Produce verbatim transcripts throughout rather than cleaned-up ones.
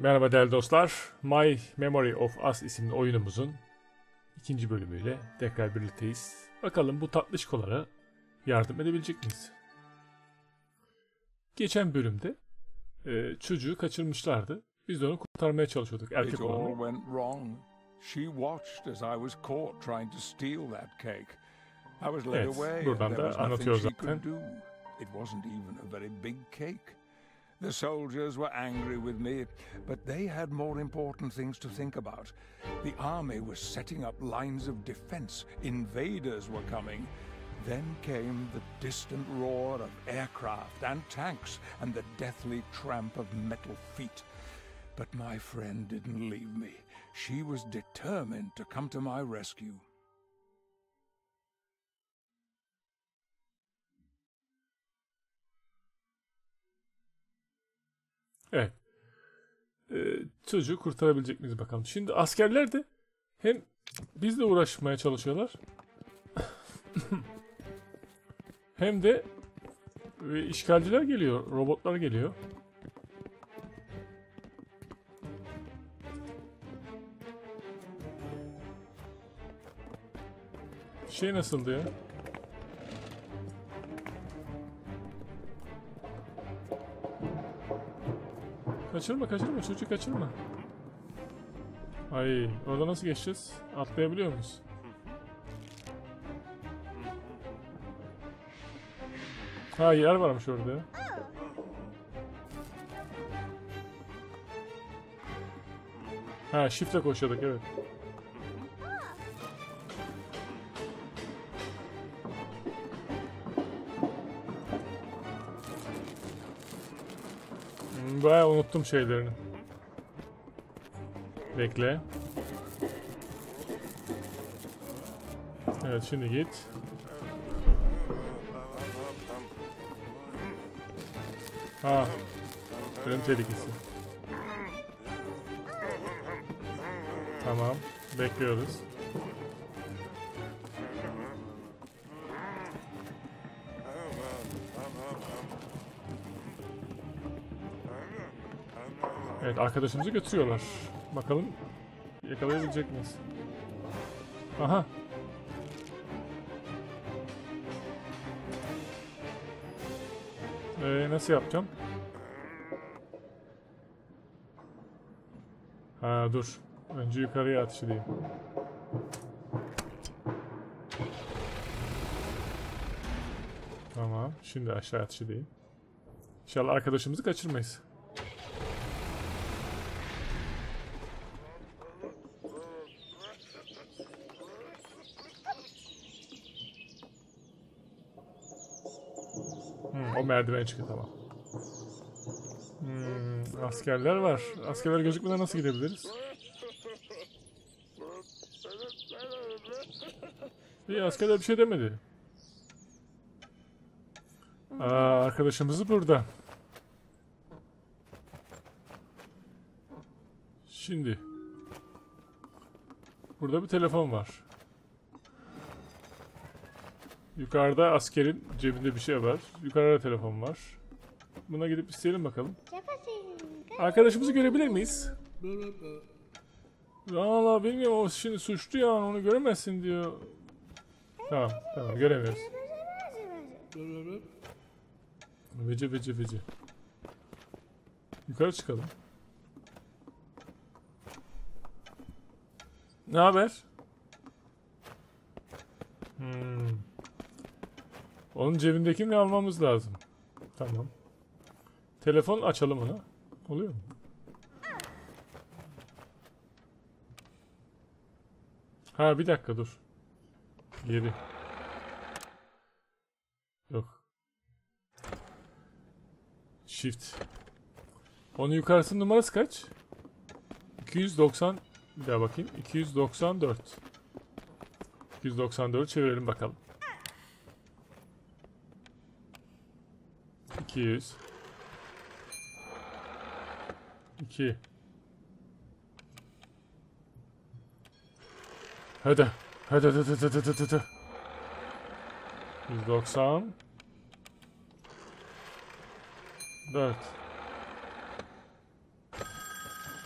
Merhaba değerli dostlar. My Memory of Us isimli oyunumuzun ikinci bölümüyle tekrar birlikteyiz. Bakalım bu tatlışkolara yardım edebilecek miyiz? Geçen bölümde e, çocuğu kaçırmışlardı. Biz de onu kurtarmaya çalışıyorduk. Erkek olanı. Evet, buradan da anlatıyor zaten. The soldiers were angry with me, but they had more important things to think about. The army was setting up lines of defense. Invaders were coming. Then came the distant roar of aircraft and tanks and the deathly tramp of metal feet. But my friend didn't leave me. She was determined to come to my rescue. Evet. Ee, çocuğu kurtarabilecek miyiz bakalım. Şimdi askerler de hem bizle uğraşmaya çalışıyorlar hem de e, işgalciler geliyor, robotlar geliyor. Şey nasıldı ya? Kaçırma kaçırma çocuğu kaçırma. Ay orada nasıl geçeceğiz? Atlayabiliyor muyuz? Ha yer varmış orada ya. Ha shift'le koşuyorduk evet. Bayağı unuttum şeylerini. Bekle. Evet şimdi git. Ha. Ölüm tehlikesi. Tamam. Bekliyoruz. Evet arkadaşımızı götürüyorlar. Bakalım yakalayabilecek miyiz? Aha. Ee, nasıl yapacağım? Ha dur. Önce yukarıya atış edeyim. Tamam. Şimdi aşağı atış edeyim. İnşallah arkadaşımızı kaçırmayız. Hmm, o merdiven çıkıyor tamam. Hmm, askerler var. Askerler gözükmeden nasıl gidebiliriz? İyi askerler bir şey demedi. Aa, arkadaşımız burada. Şimdi. Burada bir telefon var. Yukarıda askerin cebinde bir şey var. Yukarıda telefon var. Buna gidip isteyelim bakalım. Arkadaşımızı görebilir miyiz? Valla bilmiyorum o şimdi suçlu ya onu göremezsin diyor. Tamam tamam göremiyoruz. Vece vece vece. Yukarı çıkalım. Ne haber? Hmm. Onun cebindekini almamız lazım. Tamam. Telefon açalım ona. Oluyor mu? Ha bir dakika dur. Geri. Yok. Shift. Onun yukarısının numarası kaç? iki yüz doksan. Bir daha bakayım. iki yüz doksan dört. iki yüz doksan dört çevirelim bakalım. iki yüz. iki. Hadi. Hadi hadi hadi hadi hadi hadi. yüz doksan. dört.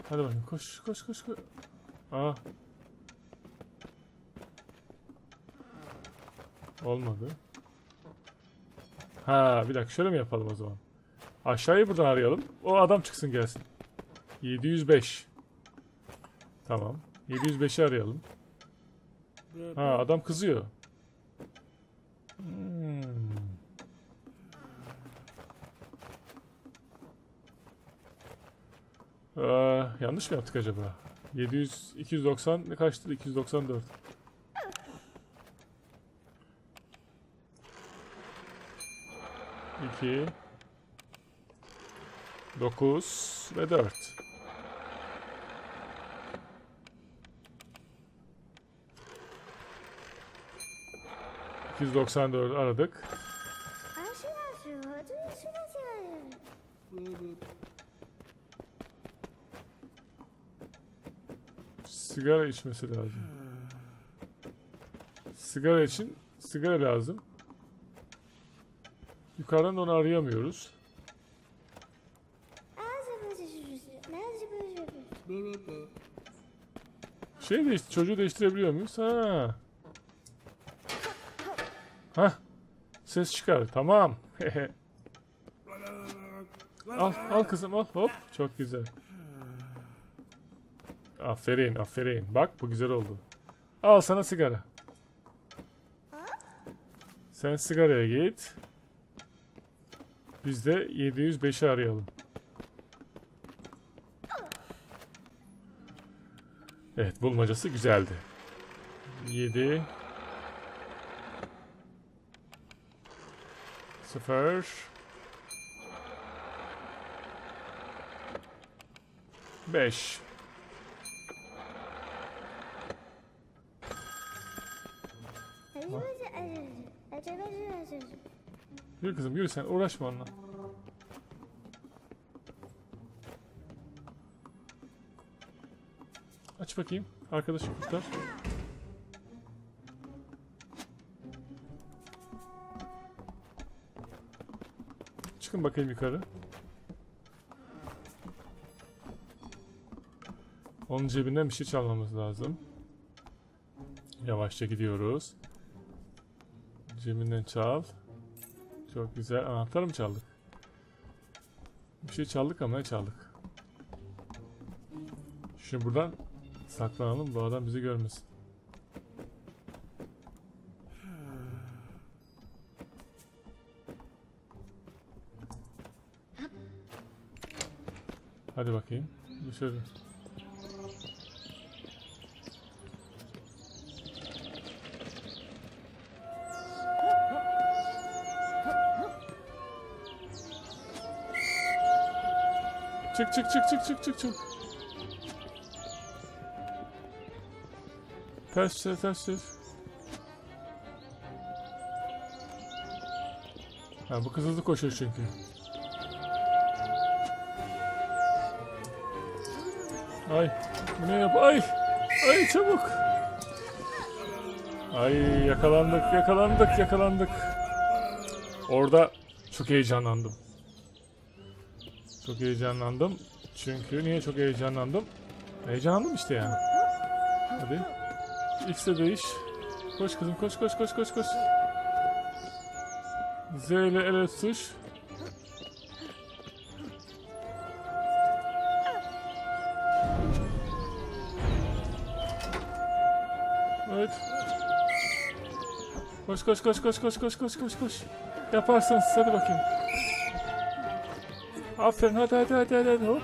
Hadi bakayım koş koş koş koş. Aa. Olmadı. Ha bir dakika şöyle mi yapalım o zaman? Aşağıyı buradan arayalım. O adam çıksın gelsin. yedi yüz beş. Tamam. yedi yüz beşi arayalım. Ha adam kızıyor. Hmm. Ee, yanlış mı yaptık acaba? yedi yüz, iki yüz doksan ne kaçtı? iki yüz doksan dört. iki dokuz ve dört. iki yüz doksan dört aradık. Sigara içmesi lazım. Sigara için sigara lazım. Yukarıdan onu arayamıyoruz. Şey değiş çocuğu değiştirebiliyor muyuz? Ha. Hah. Ses çıkar. Tamam. Al, al kızım al. Hop. Çok güzel. Aferin, aferin. Bak bu güzel oldu. Al sana sigara. Sen sigaraya git. Biz de yedi yüz beşi arayalım. Evet, bulmacası güzeldi. yedi sıfır beş. Yürü kızım yürü sen uğraşma onunla. Aç bakayım. Arkadaşı kurtar. Çıkın bakayım yukarı. Onun cebinden bir şey çalmamız lazım. Yavaşça gidiyoruz. Cebinden çal. Çok güzel. Anahtar mı çaldık? Bir şey çaldık ama ne çaldık? Şimdi buradan saklanalım. Bu adam bizi görmesin. Hadi bakayım. Dışarı. Çık çık çık çık çık çık çık. Ters çevir ters çevir. Ha bu kız hızlı koşuyor çünkü. Ay ne yap? Ay ay çabuk. Ay yakalandık yakalandık yakalandık. Orada çok heyecanlandım. Çok heyecanlandım. Çünkü niye çok heyecanlandım? Heyecanlandım işte yani. Hadi. X'e değiş. Koş kızım koş koş koş koş koş. Z ile ele tuş. Evet. Koş koş koş koş koş koş koş koş koş. Yaparsın hadi bakayım. Aferin hadi hadi hadi hadi, hadi. Hop.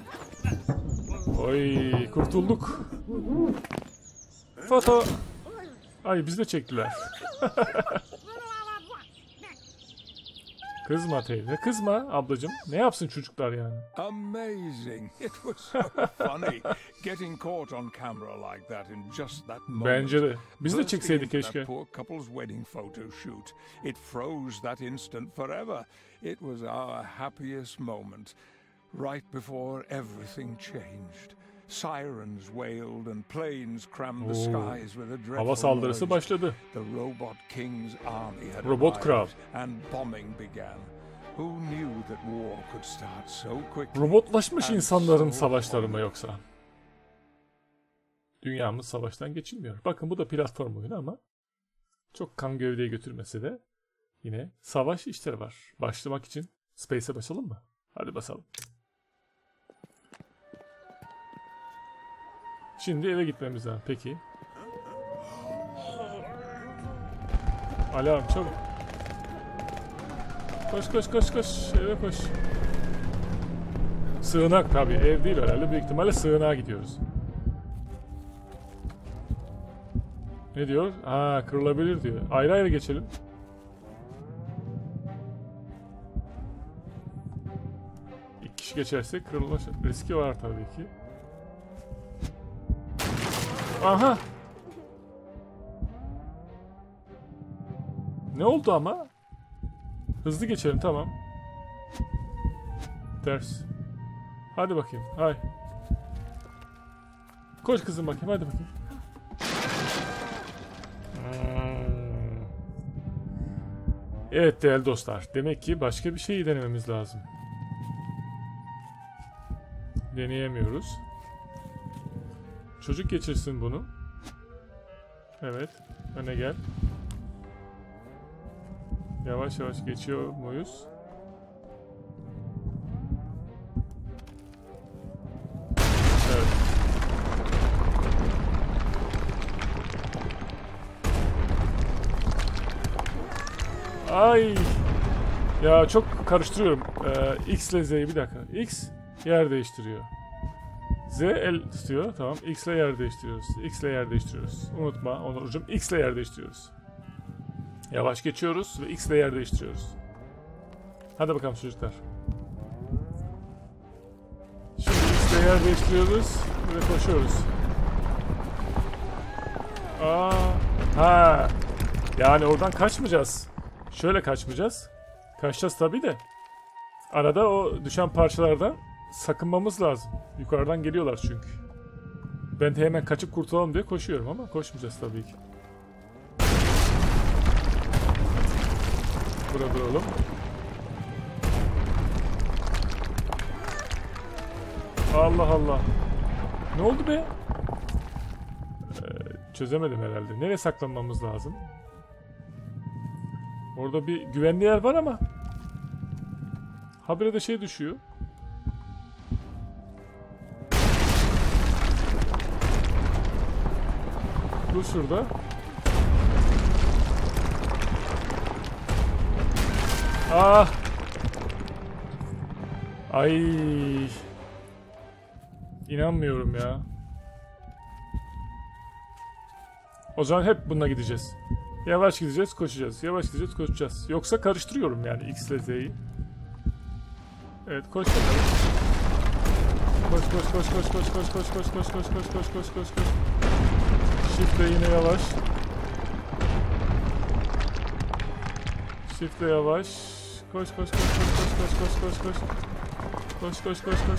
Oy kurtulduk. Foto. Ay biz de çektiler. Kızma teyze kızma ablacığım. Ne yapsın çocuklar yani? Amazing. It was so funny getting caught on camera like that in just that moment. Bence de. Biz de çekseydik Bursting into keşke. that poor couple's wedding photo shoot. It froze that instant forever. It was our happiest moment. Right before everything changed. Sirens wailed and planes crammed the Oo. skies with a dreadful Hava saldırısı noise. başladı. The Robot King's army had Robot arrived Kral. and bombing began. Who knew that war could start so quickly? Robotlaşmış insanların savaşları mı yoksa? Dünyamız savaştan geçilmiyor. Bakın bu da platform oyunu ama çok kan gövdeye götürmese de yine savaş işleri var. Başlamak için Space'e basalım mı? Hadi basalım. Şimdi eve gitmemiz lazım. Peki. Alarm çabuk. Koş koş koş koş. Eve koş. Sığınak tabii. Ev değil herhalde. Büyük ihtimalle sığınağa gidiyoruz. Ne diyor? Aa, kırılabilir diyor. Ayrı ayrı geçelim. İki kişi geçersek kırılma riski var tabii ki. Aha! Ne oldu ama? Hızlı geçelim, tamam. Ters. Hadi bakayım. Hay. Koş kızım bakayım. Hadi bakayım. Hmm. Evet değerli dostlar. Demek ki başka bir şeyi denememiz lazım. Deneyemiyoruz. Çocuk geçirsin bunu. Evet. Öne gel. Yavaş yavaş geçiyor muyuz? Evet. Ay. Ya çok karıştırıyorum. Ee, X ile Z'yi bir dakika. X yer değiştiriyor. Z el tutuyor. Tamam. X ile yer değiştiriyoruz. X ile yer değiştiriyoruz. Unutma Onurcuğum. X ile yer değiştiriyoruz. Yavaş geçiyoruz ve X ile yer değiştiriyoruz. Hadi bakalım çocuklar. Şimdi X ile yer değiştiriyoruz ve koşuyoruz. Aa, ha. Yani oradan kaçmayacağız. Şöyle kaçmayacağız. Kaçacağız tabii de. Arada o düşen parçalardan sakınmamız lazım. Yukarıdan geliyorlar çünkü. Ben de hemen kaçıp kurtulalım diye koşuyorum ama koşmayacağız tabii ki. Burada duralım. Allah Allah. Ne oldu be? Ee, çözemedim herhalde. Nereye saklanmamız lazım? Orada bir güvenli yer var ama habire de şey düşüyor. Dur şurada. Ah! Ay! İnanmıyorum ya. O zaman hep bununla gideceğiz. Yavaş gideceğiz, koşacağız. Yavaş gideceğiz, koşacağız. Yoksa karıştırıyorum yani X ile Z'yi. Evet, koş bakalım. Koş koş koş koş koş koş koş koş koş koş koş koş koş koş koş. Shift'le yine yavaş. Shift'le yavaş. Koş koş koş koş koş koş koş koş koş. Koş koş koş koş.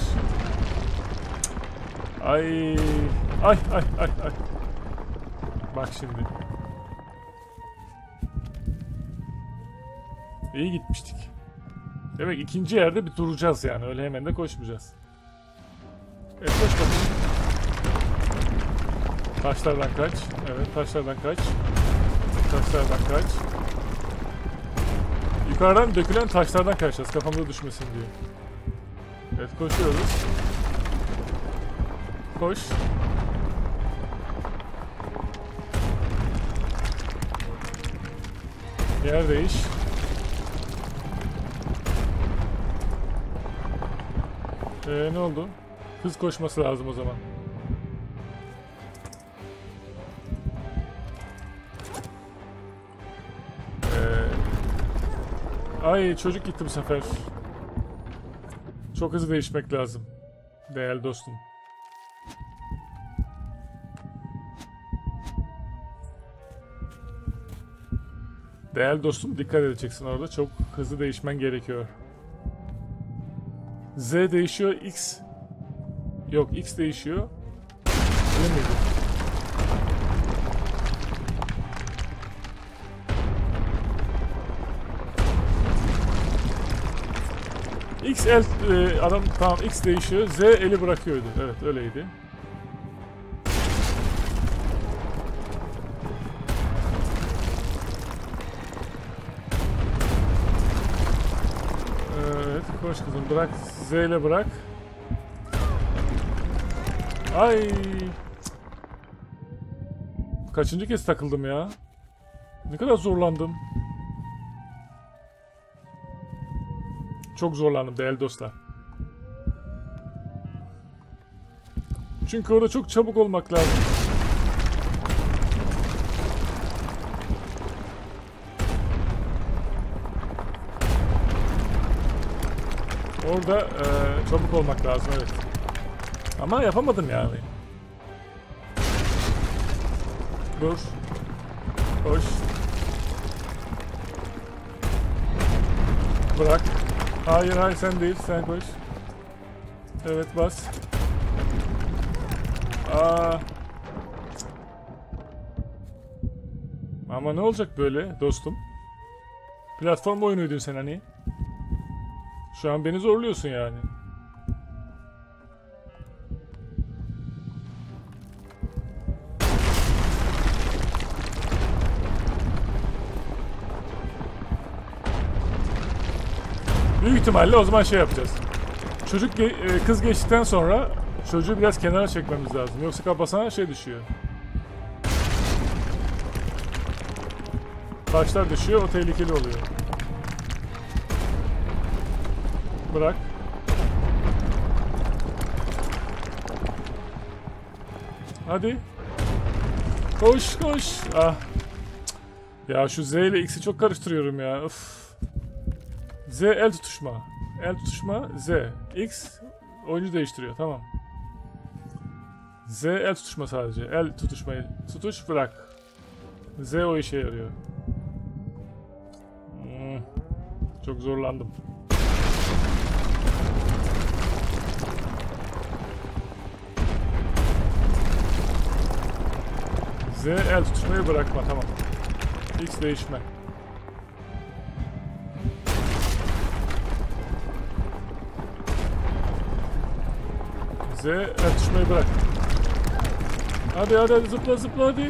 Ay ay ay ay ay. Bak şimdi. İyi gitmiştik. Demek ikinci yerde bir duracağız yani. Öyle hemen de koşmayacağız. Evet, koş bakalım. Taşlardan kaç. Evet, taşlardan kaç. Taşlardan kaç. Yukarıdan dökülen taşlardan kaçacağız. Kafamıza düşmesin diye. Evet, koşuyoruz. Koş. Yer değiş. Ee, ne oldu? Hız koşması lazım o zaman. Ee, ay çocuk gitti bu sefer. Çok hızlı değişmek lazım. Değerli dostum. Değerli dostum dikkat edeceksin orada. Çok hızlı değişmen gerekiyor. Z değişiyor, X. Yok, X değişiyor. Öyle miydi? X el e, adam tamam X değişiyor. Z eli bırakıyordu. Evet öyleydi. Evet koş kızım bırak. Z ile bırak. Ay. Kaçıncı kez takıldım ya? Ne kadar zorlandım. Çok zorlandım değerli dostlar. Çünkü orada çok çabuk olmak lazım. Orada e, çabuk olmak lazım evet. Ama yapamadım yani. Dur. Koş. Bırak. Hayır hayır sen değil sen koş. Evet bas. Aa. Ama ne olacak böyle dostum? Platform oyunuydun sen hani. Şu an beni zorluyorsun yani. Büyük ihtimalle o zaman şey yapacağız. Çocuk ge kız geçtikten sonra çocuğu biraz kenara çekmemiz lazım. Yoksa kafasına şey düşüyor. Taşlar düşüyor, o tehlikeli oluyor. Bırak. Hadi. Koş koş. Ah. Ya şu Z ile X'i çok karıştırıyorum ya. Uf. Z el tutuşma. El tutuşma Z. X oyuncu değiştiriyor. Tamam. Z el tutuşma sadece. El tutuşmayı tutuş bırak. Z o işe yarıyor. Hmm. Çok zorlandım. Z el tutuşmayı bırakma tamam. X değişme. Z el tutuşmayı bırak. Hadi hadi hadi zıpla zıpla hadi.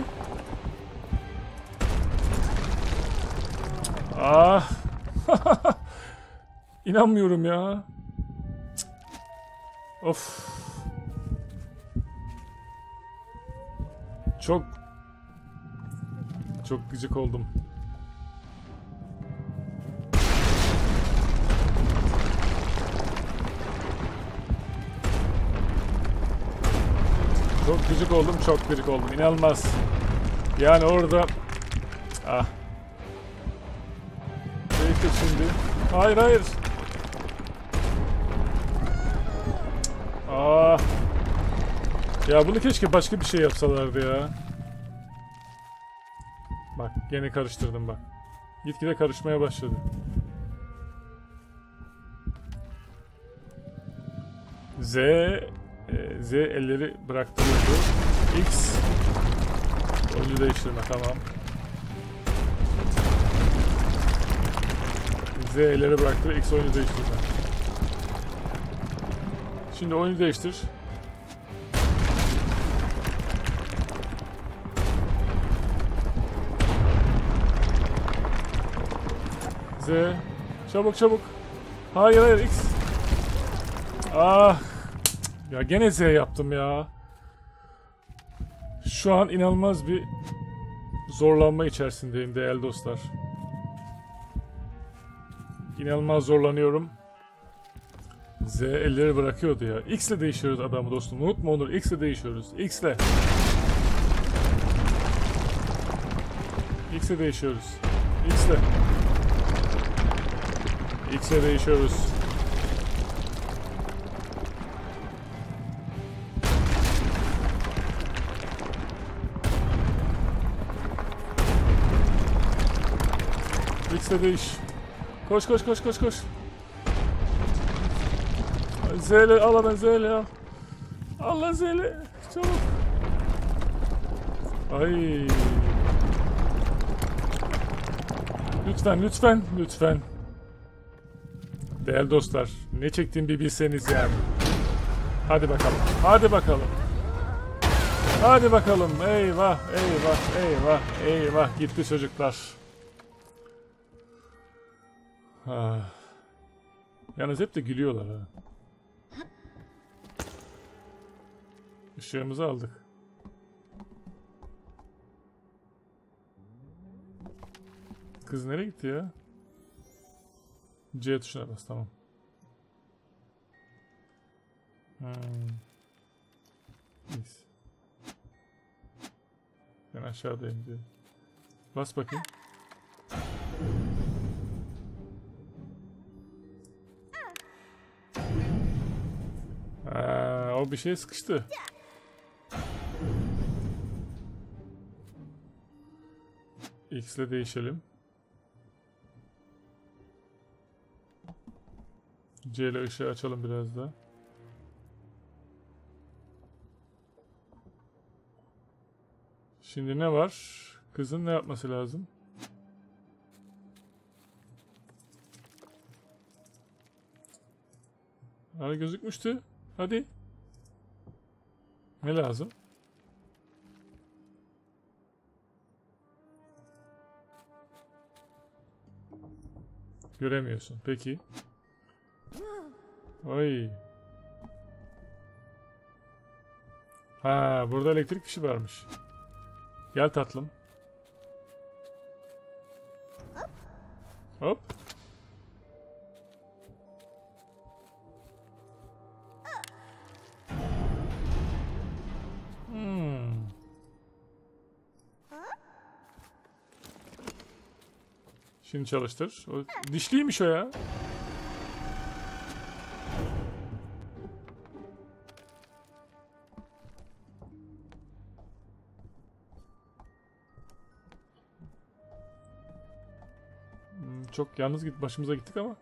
Ah. İnanmıyorum ya. Of. Çok çok gıcık oldum. Çok gıcık oldum, çok gıcık oldum. İnanılmaz. Yani orada ah. Değiştir şimdi. Hayır hayır. Ah. Ya bunu keşke başka bir şey yapsalardı ya. Bak gene karıştırdım bak. Gitgide karışmaya başladı. Z e, Z elleri bıraktırıyordu. X oyuncu değiştirme tamam. Z elleri bıraktı. X oyuncu değiştirme. Şimdi oyuncu değiştir. Z. Çabuk çabuk. Hayır hayır X. Ah. Ya gene Z yaptım ya. Şu an inanılmaz bir zorlanma içerisindeyim değerli dostlar. İnanılmaz zorlanıyorum. Z elleri bırakıyordu ya. X ile değişiyoruz adamı dostum. Unutma Onur. X ile değişiyoruz. X ile. X ile değişiyoruz. X ile. X ile değişiyoruz. X ile değiş. Koş koş koş koş koş. Z'le al lan Z'le al. Al lan Z'le. Çabuk. Ay. Lütfen lütfen lütfen. Değerli dostlar, ne çektiğimi bir bilseniz yani. Hadi bakalım. Hadi bakalım. Hadi bakalım. Eyvah, eyvah, eyvah, eyvah. Gitti çocuklar. Ah. Yalnız hep de gülüyorlar ha. Işığımızı aldık. Kız nereye gitti ya? C tuşuna bas, tamam. Hmm. Neyse. Ben aşağıdayım diyor. Bas bakayım. Aa, o bir şeye sıkıştı. X ile değişelim. C ile ışığı açalım biraz da. Şimdi ne var? Kızın ne yapması lazım? Hani gözükmüştü. Hadi. Ne lazım? Göremiyorsun. Peki. Oy. Ha, burada elektrik fişi varmış. Gel tatlım. Hop. Hmm. Şimdi çalıştır. O dişliymiş o ya. Çok yalnız git başımıza gittik ama.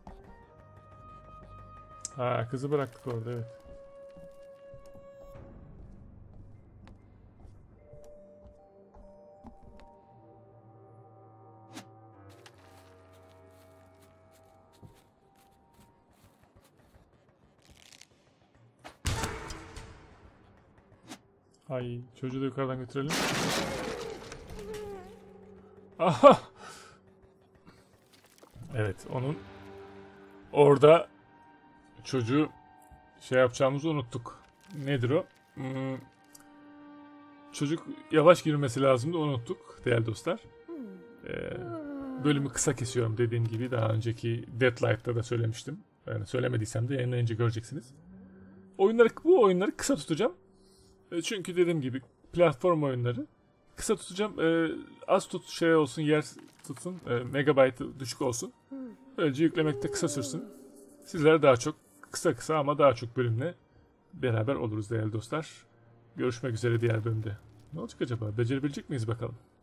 Ha, kızı bıraktık orada, evet. Ay, çocuğu da yukarıdan götürelim. Aha! Evet, onun orada çocuğu şey yapacağımızı unuttuk. Nedir o? Hmm, çocuk yavaş girmesi lazımdı, unuttuk değerli dostlar. Ee, bölümü kısa kesiyorum dediğim gibi, daha önceki Deadlight'ta da söylemiştim. Yani söylemediysem de yayınlayınca göreceksiniz. Oyunları, bu oyunları kısa tutacağım. E, çünkü dediğim gibi platform oyunları kısa tutacağım. E, az tut, şey olsun, yer tutsun, e, megabaytı düşük olsun. Böylece yüklemekte kısa sürsün. Sizler daha çok kısa kısa ama daha çok bölümle beraber oluruz değerli dostlar. Görüşmek üzere diğer bölümde. Ne olacak acaba? Becerebilecek miyiz bakalım.